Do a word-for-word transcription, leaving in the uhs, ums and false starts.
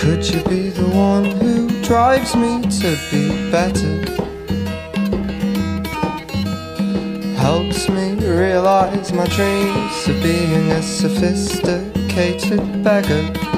Could you be the one who drives me to be better? Helps me realize my dreams of being a sophisticated beggar.